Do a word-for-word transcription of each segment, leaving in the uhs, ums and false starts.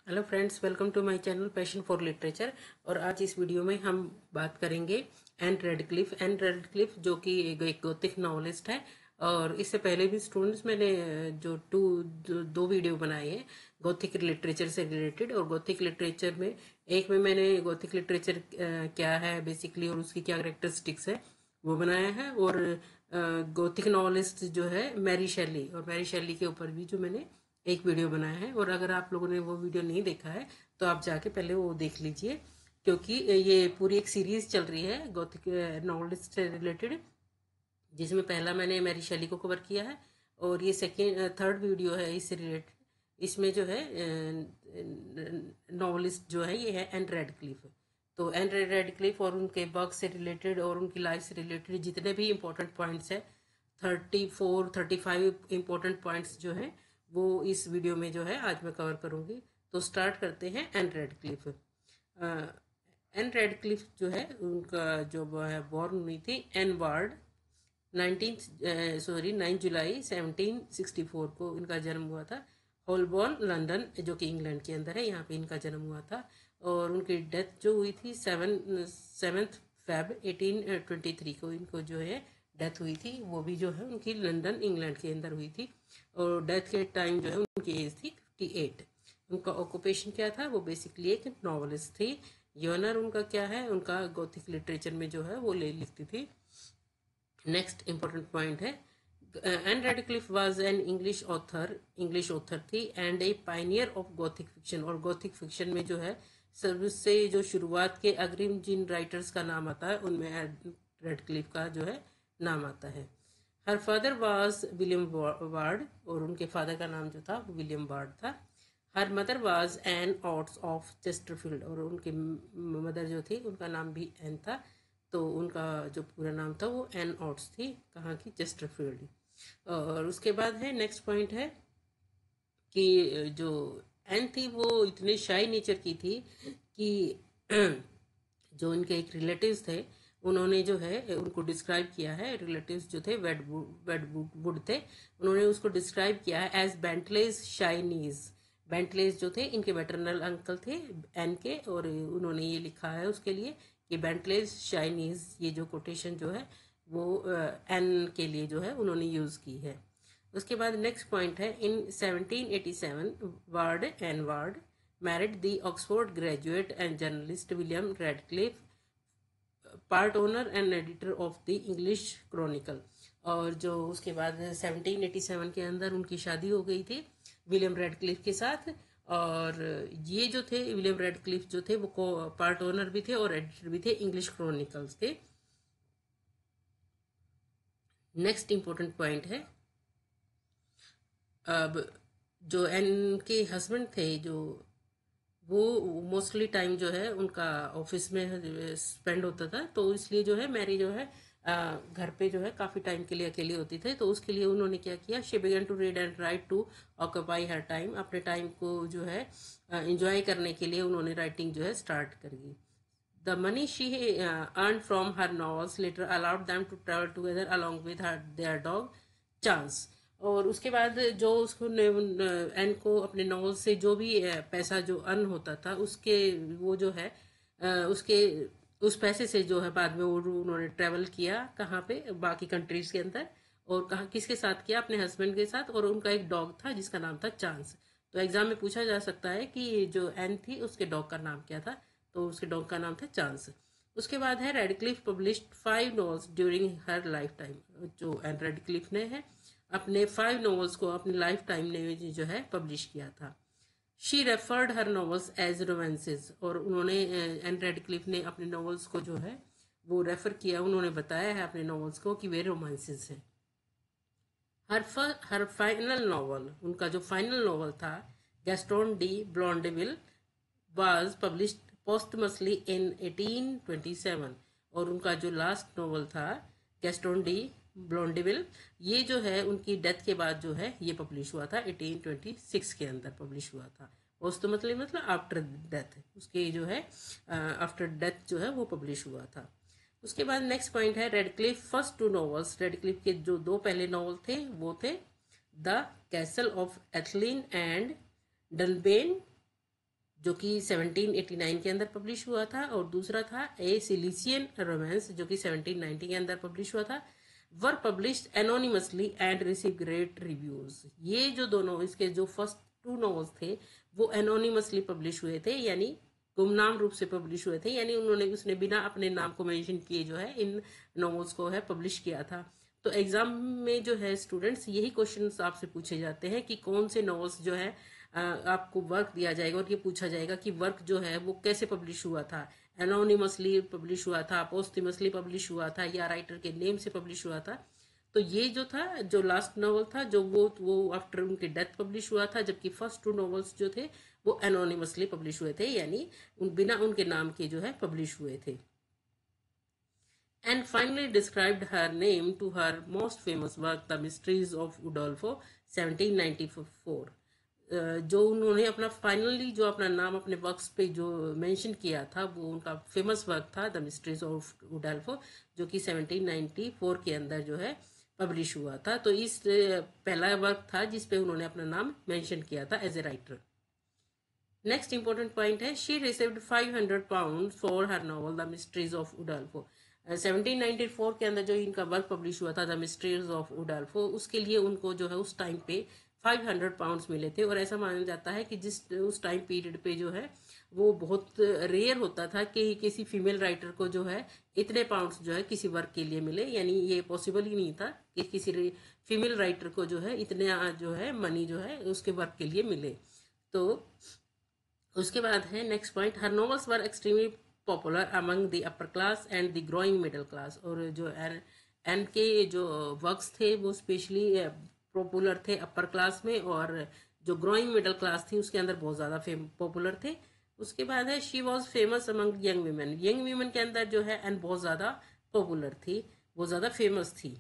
Hello friends, welcome to my channel passion for literature. और आज इस वीडियो में हम बात करेंगे एन रेडक्लिफ एन रेडक्लिफ जो कि एक, एक गोथिक नॉवलिस्ट है। और इससे पहले भी स्टूडेंट्स मैंने जो टू दो, दो वीडियो बनाए हैं गोथिक लिटरेचर से रिलेटेड। और गोथिक लिटरेचर में एक में मैंने गोथिक लिटरेचर क्या है बेसिकली और उसकी क्या करेक्टरिस्टिक्स है वो बनाया है। और गोथिक नॉवलिस्ट जो है मैरी शेली, और मैरी शेली के ऊपर भी जो मैंने एक वीडियो बनाया है। और अगर आप लोगों ने वो वीडियो नहीं देखा है तो आप जाके पहले वो देख लीजिए, क्योंकि ये पूरी एक सीरीज चल रही है गौथिक नॉवलिस्ट से रिलेटेड, जिसमें पहला मैंने मैरी शेली को कवर किया है और ये सेकेंड थर्ड वीडियो है इससे रिलेटेड। इसमें जो है नॉवलिस्ट जो है ये है एन रेडक्लिफ। तो एन रेडक्लिफ और उनके वर्क से रिलेटेड और उनकी लाइफ से रिलेटेड जितने भी इम्पोर्टेंट पॉइंट्स है, thirty four thirty five important points जो है वो इस वीडियो में जो है आज मैं कवर करूंगी। तो स्टार्ट करते हैं एन रेडक्लिफ। एन रेडक्लिफ जो है उनका जो है बॉर्न हुई थी Ann Ward nineteen sorry nine July seventeen sixty four को इनका जन्म हुआ था। होलबॉर्न लंदन जो कि इंग्लैंड के अंदर है, यहाँ पे इनका जन्म हुआ था। और उनकी डेथ जो हुई थी seven seventh Feb eighteen twenty three को इनको जो है डेथ हुई थी। वो भी जो है उनकी लंदन इंग्लैंड के अंदर हुई थी। और डेथ के टाइम जो है उनकी एज थी फिफ्टी एट। उनका ऑक्यूपेशन क्या था, वो बेसिकली एक नॉवलिस्ट थी। योनर उनका क्या है, उनका गोथिक लिटरेचर में जो है वो ले लिखती थी। नेक्स्ट इंपॉर्टेंट पॉइंट है Ann Radcliffe was an English author English author थी and a pioneer of gothic fiction. और गोथिक फिक्शन में जो है सबसे जो शुरुआत के अग्रिम जिन राइटर्स का नाम आता है उनमें रेडक्लिफ का जो है नाम आता है। Her father was William Ward, और उनके फादर का नाम जो था वो विलियम वार्ड था। Her mother was Ann Oates of Chesterfield, और उनकी मदर जो थी उनका नाम भी एन था। तो उनका जो पूरा नाम था वो एन ऑट्स थी, कहाँ की, चेस्टरफील्ड। और उसके बाद है नेक्स्ट पॉइंट है कि जो एन थी वो इतने शाई नेचर की थी कि जो इनके एक रिलेटिव्स थे उन्होंने जो है उनको डिस्क्राइब किया है। रिलेटिव्स जो थे वेडवुड थे, उन्होंने उसको डिस्क्राइब किया है एज बेंटलेज शाइनीज। बेंटलेज जो थे इनके मैटरनल अंकल थे एन के, और उन्होंने ये लिखा है उसके लिए कि बेंटलेज शाइनीज। ये जो कोटेशन जो है वो एन के लिए जो है उन्होंने यूज़ की है। उसके बाद नेक्स्ट पॉइंट है in seventeen eighty seven Ward Ann Ward married the Oxford graduate and journalist William Radcliffe, part owner and editor of the English Chronicle. और जो उसके बाद सेवनटीन एटी सेवन के अंदर उनकी शादी हो गई थी विलियम रेडक्लिफ के साथ। और ये जो थे विलियम रेडक्लिफ जो थे वो पार्ट ओनर भी थे और एडिटर भी थे इंग्लिश क्रॉनिकल्स के। नेक्स्ट इंपॉर्टेंट पॉइंट है अब जो एन के हस्बैंड थे जो वो मोस्टली टाइम जो है उनका ऑफिस में स्पेंड होता था, तो इसलिए जो है मैरी जो है आ, घर पे जो है काफ़ी टाइम के लिए अकेली होती थी। तो उसके लिए उन्होंने क्या किया, she began to read and write to occupy her time. अपने टाइम को जो है इंजॉय करने के लिए उन्होंने राइटिंग जो है स्टार्ट कर दी। The money she earn from her novels later allowed them to travel together along with her their dog Chance. और उसके बाद जो उसको एन को अपने नॉवल से जो भी पैसा जो अर्न होता था उसके वो जो है उसके उस पैसे से जो है बाद में वो उन्होंने ट्रेवल किया कहाँ पे, बाकी कंट्रीज के अंदर। और कहाँ किसके साथ किया, अपने हस्बैंड के साथ। और उनका एक डॉग था जिसका नाम था चांस। तो एग्जाम में पूछा जा सकता है कि जो एन थी उसके डॉग का नाम क्या था, तो उसके डॉग का नाम था चांस। उसके बाद है Radcliffe published five novels during her lifetime. जो एन रेडक्लिफ ने है अपने फाइव नॉवेल्स को अपने लाइफ टाइम ने जो है पब्लिश किया था। She referred her novels as romances, और उन्होंने एन रेडक्लिफ ने अपने नॉवेल्स को जो है वो रेफर किया, उन्होंने बताया है अपने नॉवेल्स को कि वे रोमांसेस हैं। हर हर फाइनल नॉवल, उनका जो फाइनल नॉवल था Gaston de Blondeville was published posthumously in eighteen twenty seven. और उनका जो लास्ट नॉवल था गैस्टोन डी ब्लॉन्डेविल, ये जो है उनकी डेथ के बाद जो है ये पब्लिश हुआ था एटीन ट्वेंटी सिक्स के अंदर पब्लिश हुआ था। पोस्टमसली मतलब आफ्टर डेथ, उसके जो है आफ्टर डेथ जो है वो पब्लिश हुआ था। उसके बाद नेक्स्ट पॉइंट है Radcliffe first two novels. Radcliffe के जो दो पहले नॉवल थे वो थे the castle of Athlin and Dunbayne जो कि सेवनटीन एटी नाइन के अंदर पब्लिश हुआ था, और दूसरा था ए सिलिसियन रोमांस जो कि सेवनटीन नाइंटी के अंदर पब्लिश हुआ था। Were published anonymously and receive great reviews. ये जो दोनों इसके जो फर्स्ट टू नॉवेल्स थे वो एनोनिमसली पब्लिश हुए थे, यानी गुमनाम रूप से पब्लिश हुए थे, यानी उन्होंने उसने बिना अपने नाम को मेंशन किए जो है इन नॉवेल्स को है पब्लिश किया था। तो एग्जाम में जो है स्टूडेंट्स यही क्वेश्चंस आपसे पूछे जाते हैं कि कौन से नॉवेल्स जो है आपको वर्क दिया जाएगा और ये पूछा जाएगा कि वर्क जो है वो कैसे पब्लिश हुआ था, एनोनिमसली पब्लिश हुआ था, पोस्टमसली पब्लिश हुआ था, या राइटर के नेम से पब्लिश हुआ था। तो ये जो था जो लास्ट नॉवल था जो वो वो आफ्टर उनके डेथ पब्लिश हुआ था, जबकि फर्स्ट टू नॉवेल्स जो थे वो एनोनिमसली पब्लिश हुए थे, यानी उन बिना उनके नाम के जो है पब्लिश हुए थे। And finally described her name to her most famous work, The Mysteries of Udolpho, seventeen ninety four. जो उन्होंने अपना फाइनली जो अपना नाम अपने वर्क्स पे जो मेंशन किया था वो उनका फेमस वर्क था द मिस्ट्रीज ऑफ उडाल्फो, जो कि सेवनटीन नाइंटी फोर के अंदर जो है पब्लिश हुआ था। तो इस पहला वर्क था जिस पे उन्होंने अपना नाम मेंशन किया था as a writer. Next important point है, she received five hundred pound for her novel the mysteries of Udolpho. Seventeen ninety four के अंदर जो इनका वर्क पब्लिश हुआ था द मिस्ट्रीज ऑफ उडाल्फो, उसके लिए उनको जो है उस टाइम पे फाइव हंड्रेड पाउंड्स मिले थे। और ऐसा माना जाता है कि जिस उस टाइम पीरियड पे जो है वो बहुत रेयर होता था कि किसी फीमेल राइटर को जो है इतने पाउंड्स जो है किसी वर्क के लिए मिले, यानी ये पॉसिबल ही नहीं था कि किसी फीमेल राइटर को जो है इतने जो है मनी जो है उसके वर्क के लिए मिले। तो उसके बाद है next point, her novels were extremely popular among the upper class and the growing middle class. और जो एन एन के जो वर्क्स थे वो स्पेशली पॉपुलर थे अपर क्लास में, और जो ग्रोइंग मिडिल क्लास थी उसके अंदर बहुत ज़्यादा पॉपुलर थे। उसके बाद है she was famous among young women. Young women के अंदर जो है एन बहुत ज़्यादा पॉपुलर थी, बहुत ज़्यादा फेमस थी।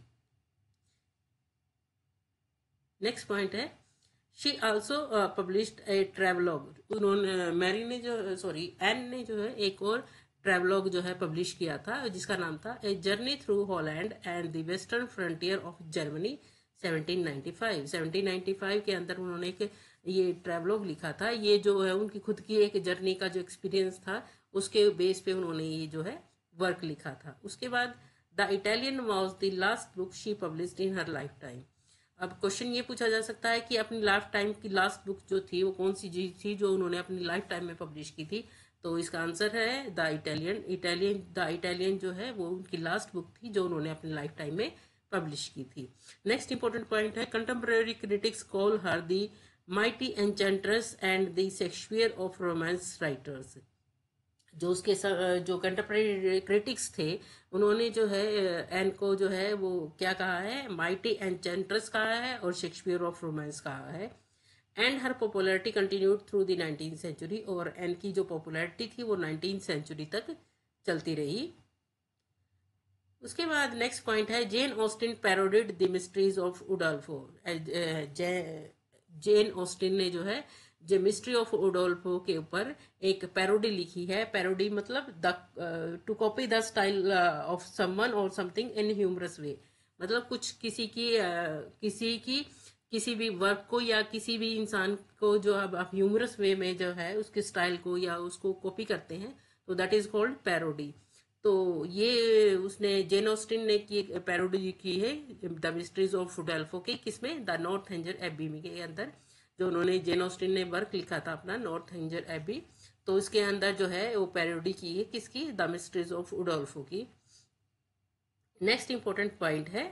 नेक्स्ट पॉइंट है, she also published a travelogue. उन्होंने मैरी ने जो सॉरी एन ने जो है एक और ट्रेवलॉग जो है पब्लिश किया था जिसका नाम था a journey through Holland and the western frontier of Germany seventeen ninety five. Seventeen ninety five के अंदर उन्होंने एक ये ट्रेवलॉग लिखा था। ये जो है उनकी खुद की एक जर्नी का जो एक्सपीरियंस था उसके बेस पे उन्होंने ये जो है वर्क लिखा था। उसके बाद the Italian was the last book she published in her lifetime. अब क्वेश्चन ये पूछा जा सकता है कि अपनी लाइफ टाइम की लास्ट बुक जो थी वो कौन सी चीज थी जो उन्होंने अपनी लाइफ टाइम में पब्लिश की थी। तो इसका आंसर है the Italian. Italian the Italian जो है वो उनकी लास्ट बुक थी जो उन्होंने अपनी लाइफ टाइम में पब्लिश की थी। नेक्स्ट इंपॉर्टेंट पॉइंट है, contemporary critics call her the mighty enchantress and the Shakespeare of romance writers. जो उसके जो कंटेम्प्रेरी क्रिटिक्स थे उन्होंने जो है एन को जो है वो क्या कहा है, माइटी एन्चेंट्रेस कहा है और शेक्सपियर ऑफ रोमांस कहा है। And her popularity continued through the nineteen century. और एन की जो पॉपुलैरिटी थी वो नाइनटीन सेंचुरी तक चलती रही। उसके बाद नेक्स्ट पॉइंट है, Jane Austen parodied the mysteries of Udolpho. Jane Austen ने जो है जो मिस्ट्री ऑफ उडोल्फो के ऊपर एक पैरोडी लिखी है। पैरोडी मतलब the to copy the style of someone और समथिंग इन ह्यूमरस वे, मतलब कुछ किसी की uh, किसी की किसी भी वर्क को या किसी भी इंसान को जो अब आप ह्यूमरस वे में जो है उसके स्टाइल को या उसको कॉपी करते हैं तो दैट इज कॉल्ड पैरोडी। तो ये उसने जेन ऑस्टिन ने की पैरोडी की है द मिस्ट्रीज ऑफ उडोल्फो की, किसमें, द नॉर्थ एंजर एबी में के अंदर जो उन्होंने जेन ऑस्टिन ने वर्क लिखा था अपना नॉर्थ एंजर एबी, तो उसके अंदर जो है वो पैरोडी की है किसकी, द मिस्ट्रीज ऑफ उडोल्फो की। नेक्स्ट इंपॉर्टेंट पॉइंट है,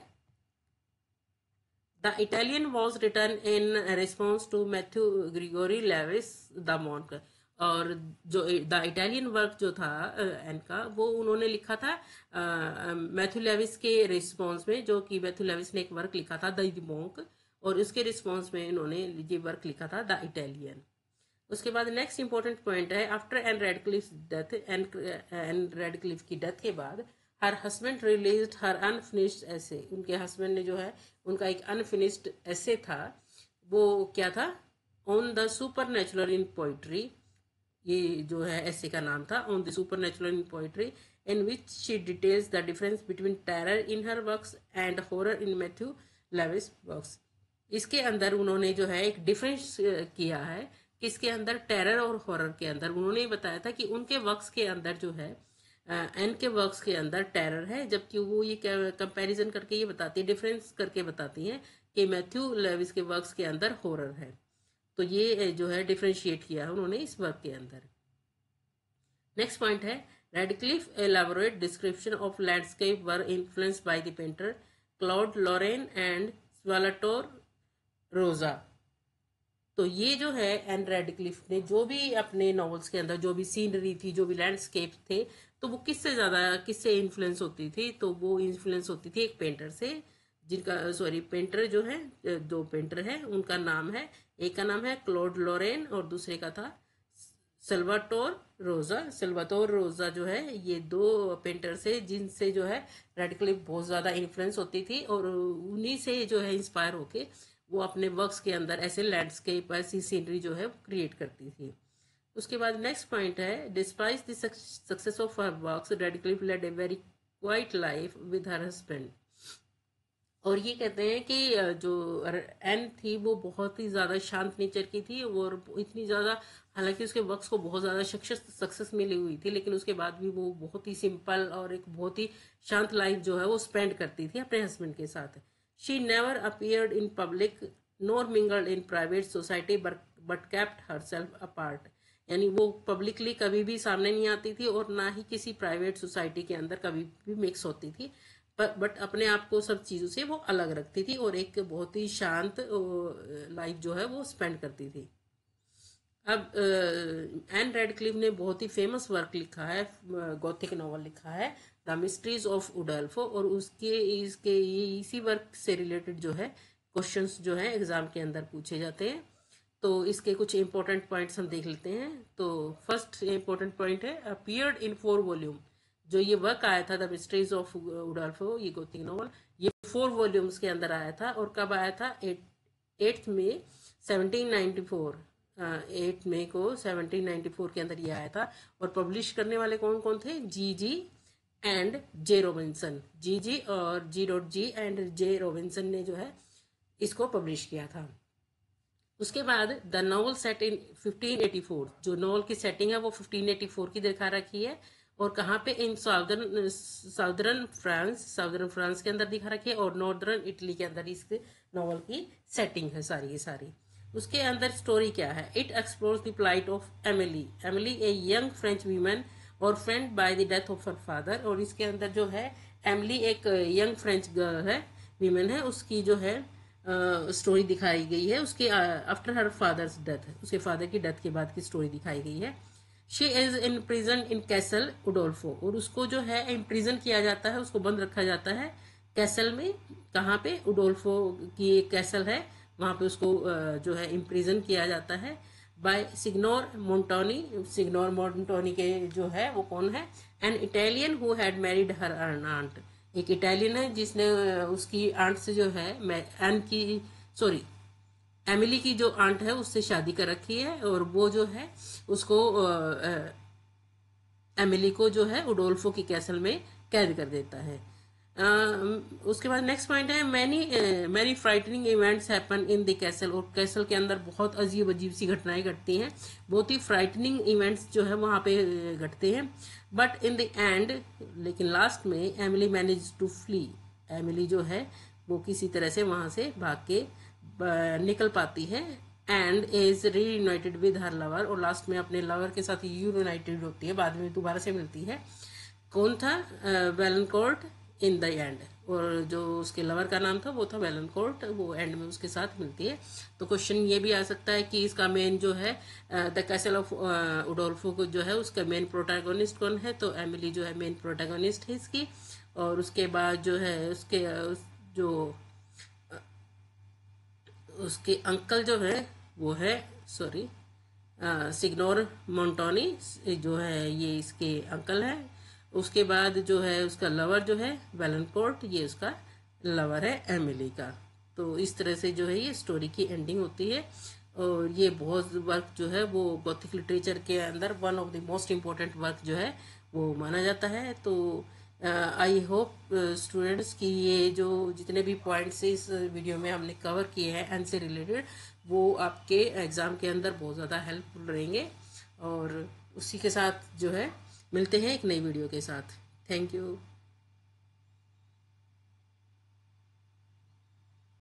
the Italian was written in response to Matthew Gregory Lewis the Monk. और जो द इटालियन वर्क जो था एन का वो उन्होंने लिखा था मैथ्यू लेविस के रिस्पॉन्स में, जो कि मैथ्यू लेविस ने एक वर्क लिखा था द मॉन्क, और उसके रिस्पॉन्स में इन्होंने ये वर्क लिखा था द इटालियन। उसके बाद नेक्स्ट इंपॉर्टेंट पॉइंट है, after Ann Radcliffe death, Ann Ann Radcliffe की डेथ के बाद her husband released her unfinished essay. उनके हस्बैंड ने जो है उनका एक अनफिनिश्ड ऐसे था, वो क्या था, on the supernatural in poetry. ये जो है ऐसे का नाम था on the supernatural in poetry, in which she details the difference between terror in her works and horror in Matthew Lewis works. इसके अंदर उन्होंने जो है एक डिफरेंस किया है किसके अंदर, टेरर और हॉरर के अंदर। उन्होंने बताया था कि उनके वर्क्स के अंदर जो है, एन के वर्क्स के अंदर टेरर है, जबकि वो ये कंपैरिजन करके ये बताती है, डिफरेंस करके बताती हैं कि मैथ्यू लेविस के वर्क्स के अंदर हॉरर है। तो ये जो है डिफरेंशिएट किया है उन्होंने इस वर्क के अंदर। नेक्स्ट पॉइंट है, Radcliffe elaborate description of landscape were influenced by the painter Claude Lorrain and Salvator Rosa. तो ये जो है एन रेडक्लिफ ने जो भी अपने नॉवेल्स के अंदर जो भी सीनरी थी, जो भी लैंडस्केप थे, तो वो किससे ज़्यादा किससे इन्फ्लुएंस होती थी, तो वो इन्फ्लुएंस होती थी एक पेंटर से, जिनका सॉरी पेंटर जो है, दो पेंटर है, उनका नाम है, एक का नाम है क्लॉड लॉरेन और दूसरे का था साल्वाटोर रोजा। साल्वाटोर रोजा जो है, ये दो पेंटर से जिनसे जो है रेडक्लिफ बहुत ज़्यादा इन्फ्लुएंस होती थी, और उन्हीं से जो है इंस्पायर होके वो अपने वर्क्स के अंदर ऐसे लैंडस्केप, ऐसी सीनरी जो है क्रिएट करती थी। उसके बाद नेक्स्ट पॉइंट है, despite the success of her works Radcliffe led a very quiet life with her husband. और ये कहते हैं कि जो एन थी वो बहुत ही ज़्यादा शांत नेचर की थी, और इतनी ज़्यादा, हालांकि उसके वर्क्स को बहुत ज़्यादा सक्सेस सक्सेस मिली हुई थी, लेकिन उसके बाद भी वो बहुत ही सिंपल और एक बहुत ही शांत लाइफ जो है वो स्पेंड करती थी अपने हस्बैंड के साथ। She never appeared in public nor mingled in private society but kept herself apart. यानी वो पब्लिकली कभी भी सामने नहीं आती थी और ना ही किसी प्राइवेट सोसाइटी के अंदर कभी भी मिक्स होती थी, बट अपने आप को सब चीज़ों से वो अलग रखती थी और एक बहुत ही शांत लाइफ जो है वो स्पेंड करती थी। अब एन रेडक्लिफ ने बहुत ही फेमस वर्क लिखा है, गॉथिक नॉवल लिखा है द मिस्ट्रीज ऑफ उडोल्फो, और उसके इसके ये इसी वर्क से रिलेटेड जो है क्वेश्चंस जो है एग्जाम के अंदर पूछे जाते हैं। तो इसके कुछ इंपॉर्टेंट पॉइंट्स हम देख लेते हैं। तो फर्स्ट इंपॉर्टेंट पॉइंट है, अपीयर्ड इन फोर वॉल्यूम। जो ये वर्क आया था द मिस्ट्रीज ऑफ उडोल्फो, ये गॉथिक नॉवल, ये फोर वॉल्यूम्स के अंदर आया था। और कब आया था, eight May seventeen ninety four, eight May को सेवनटीन नाइन्टी फोर के अंदर ये आया था। और पब्लिश करने वाले कौन कौन थे, जी जी and J Robinson. G G और G dot G and J Robinson ने जो है इसको पब्लिश किया था। उसके बाद the novel set in fifteen eighty four, जो नॉवल की सेटिंग है वो फिफ्टीन एटी फोर की दिखा रखी है, और कहाँ पे, in southern southern France, southern France के अंदर दिखा रखी है, और नॉर्दर्न इटली के अंदर इस नॉवल की सेटिंग है सारी की सारी। उसके अंदर स्टोरी क्या है, it explores the plight of Emily. Emily a young French women orphaned by the death of her father. और इसके अंदर जो है एमिली एक यंग फ्रेंच गर्ल है, वीमन है, उसकी जो है स्टोरी uh, दिखाई गई है, उसके आफ्टर हर फादर्स डेथ, उसके फादर की डेथ के बाद की स्टोरी दिखाई गई है। She is in prison in castle Udolpho, और उसको जो है इम्प्रिजन किया जाता है, उसको बंद रखा जाता है कैसल में। कहाँ पे, उडोल्फो की एक कैसल है, वहाँ पे उसको जो है इम्प्रिजन किया जाता है by Signor Montoni. Signor Montoni के जो है वो कौन है, an Italian who had married her aunt. एक इटालियन है जिसने उसकी आंट से जो है, एन की सॉरी एमिली की जो आंट है उससे शादी कर रखी है, और वो जो है उसको एमिली को जो है उडोल्फो की कैसल में कैद कर देता है। uh, उसके बाद नेक्स्ट पॉइंट है, many many frightening events happen in the castle. और कैसल के अंदर बहुत अजीब अजीब सी घटनाएं घटती हैं, बहुत ही फ्राइटनिंग इवेंट्स जो है वहाँ पे घटते हैं। बट इन द एंड, लेकिन लास्ट में Emily manage to flee. Emily जो है वो किसी तरह से वहाँ से भाग के निकल पाती है, and is reunited with her lover. और लास्ट में अपने लवर के साथ यूनाइटेड होती है, बाद में दोबारा से मिलती है। कौन था, वेलनकोर्ट इन द एंड। और जो उसके लवर का नाम था वो था वेलनकोर्ट, वो एंड में उसके साथ मिलती है। तो क्वेश्चन ये भी आ सकता है कि इसका मेन जो है द कैसल ऑफ उडोल्फो को जो है उसका मेन प्रोटैगोनिस्ट कौन है, तो एमिली जो है मेन प्रोटैगोनिस्ट है इसकी। और उसके बाद जो है उसके उस, जो उसके अंकल जो है वो है सॉरी सिग्नोर मोंटोनी, जो है ये इसके अंकल है। उसके बाद जो है उसका लवर जो है वेलनकोर्ट, ये उसका लवर है एमिली का। तो इस तरह से जो है ये स्टोरी की एंडिंग होती है। और ये बहुत वर्क जो है वो गॉथिक लिटरेचर के अंदर one of the most important work जो है वो माना जाता है। तो आई होप स्टूडेंट्स कि ये जो जितने भी पॉइंट्स इस वीडियो में हमने कवर किए हैं एन से रिलेटेड, वो आपके एग्ज़ाम के अंदर बहुत ज़्यादा हेल्पफुल रहेंगे। और उसी के साथ जो है मिलते हैं एक नई वीडियो के साथ। Thank you.